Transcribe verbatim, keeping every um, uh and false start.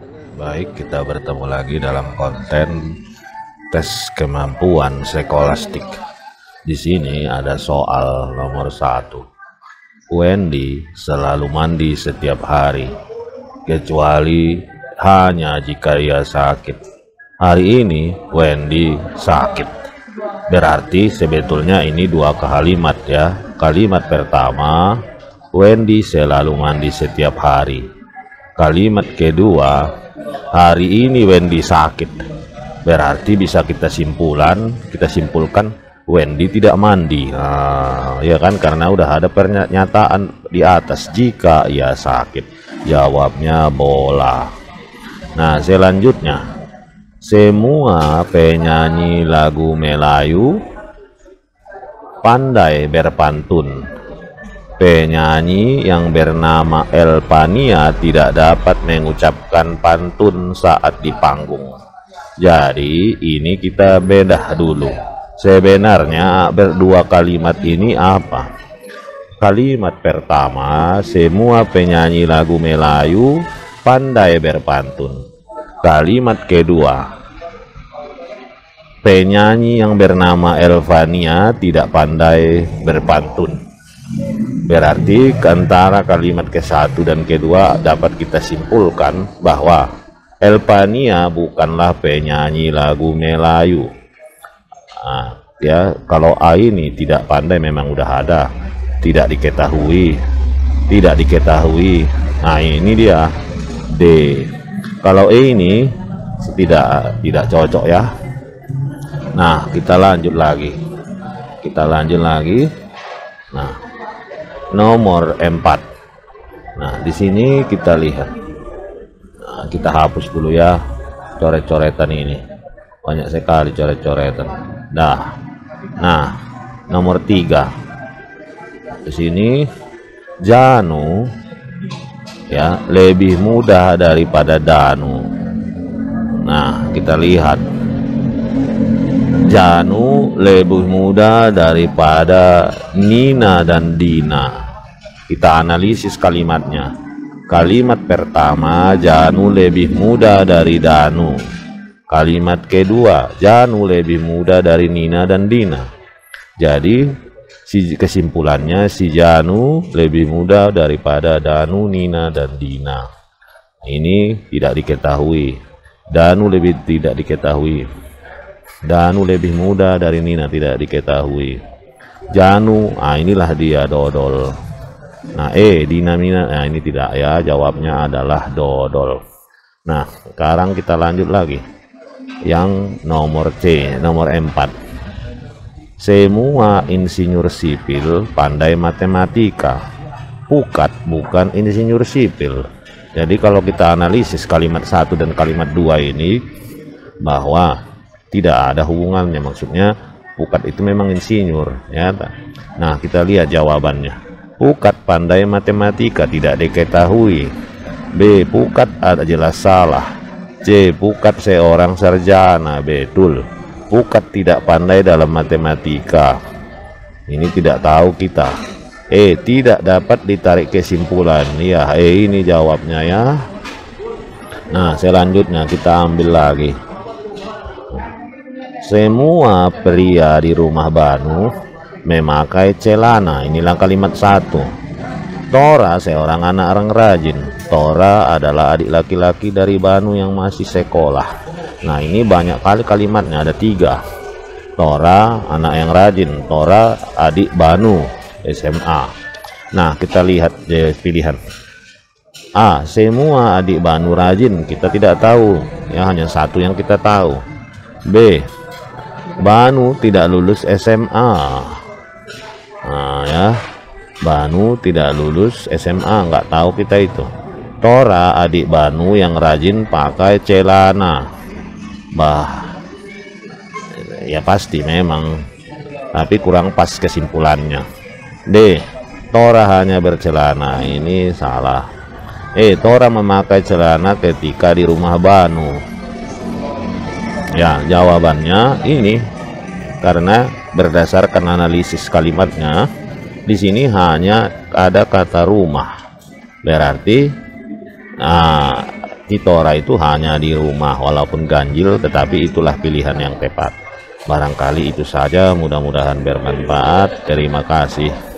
Baik, kita bertemu lagi dalam konten tes kemampuan skolastik. Di sini ada soal nomor satu. Wendy selalu mandi setiap hari, kecuali hanya jika ia sakit. Hari ini Wendy sakit. Berarti sebetulnya ini dua kalimat ya. Kalimat pertama, Wendy selalu mandi setiap hari. Kalimat kedua, hari ini Wendy sakit. Berarti bisa kita simpulan, kita simpulkan Wendy tidak mandi. Nah, ya kan, karena udah ada pernyataan di atas jika ia sakit. Jawabnya bola. Nah, selanjutnya, semua penyanyi lagu Melayu pandai berpantun. Penyanyi yang bernama Elvania tidak dapat mengucapkan pantun saat di panggung. Jadi ini kita bedah dulu. Sebenarnya berdua kalimat ini apa? Kalimat pertama, semua penyanyi lagu Melayu pandai berpantun. Kalimat kedua, penyanyi yang bernama Elvania tidak pandai berpantun. Berarti antara kalimat ke satu dan kedua dapat kita simpulkan bahwa Elvania bukanlah penyanyi lagu Melayu. Nah, ya, kalau A ini tidak pandai memang udah ada, tidak diketahui, tidak diketahui. Nah, ini dia D. Kalau E ini tidak tidak cocok ya. Nah, kita lanjut lagi. Kita lanjut lagi. Nah, nomor empat. Nah, di sini kita lihat. Nah, kita hapus dulu ya coret-coretan ini. Banyak sekali coret-coretan. Dah. Nah, nomor tiga. Di sini Janu ya lebih muda daripada Danu. Nah, kita lihat. Janu lebih muda daripada Nina dan Dina. Kita analisis kalimatnya. Kalimat pertama, Janu lebih muda dari Danu. Kalimat kedua, Janu lebih muda dari Nina dan Dina. Jadi si kesimpulannya, si Janu lebih muda daripada Danu, Nina dan Dina. Ini tidak diketahui. Danu lebih tidak diketahui. Danu lebih muda dari Nina tidak diketahui. Janu, ah inilah dia dodol. Nah, eh Dina Mina, nah ini tidak ya, jawabnya adalah dodol. Nah, sekarang kita lanjut lagi. Yang nomor C, nomor empat. Semua insinyur sipil pandai matematika. Pukat bukan insinyur sipil. Jadi kalau kita analisis kalimat satu dan kalimat dua ini, bahwa tidak ada hubungannya, maksudnya Pukat itu memang insinyur ya. Nah, kita lihat jawabannya. Pukat pandai matematika tidak diketahui. B. Pukat ada jelas salah. C. Pukat seorang sarjana. Betul. Pukat tidak pandai dalam matematika. Ini tidak tahu kita. E. Tidak dapat ditarik kesimpulan. Ya, E ini jawabnya ya. Nah, selanjutnya kita ambil lagi. Semua pria di rumah Banu memakai celana. Inilah kalimat satu. Tora seorang anak orang rajin. Tora adalah adik laki-laki dari Banu yang masih sekolah. Nah, ini banyak kali kalimatnya, ada tiga. Tora anak yang rajin. Tora adik Banu S M A. Nah, kita lihat pilihan. A. Semua adik Banu rajin. Kita tidak tahu ya, hanya satu yang kita tahu. B. Banu tidak lulus S M A. Nah ya, Banu tidak lulus S M A, nggak tahu kita itu. Tora adik Banu yang rajin pakai celana. Bah, ya pasti memang, tapi kurang pas kesimpulannya. D. Tora hanya bercelana. Ini salah. E. Tora memakai celana ketika di rumah Banu. Ya, jawabannya ini karena berdasarkan analisis kalimatnya di sini hanya ada kata rumah. Berarti nah Si Tora itu hanya di rumah, walaupun ganjil, tetapi itulah pilihan yang tepat. Barangkali itu saja, mudah-mudahan bermanfaat. Terima kasih.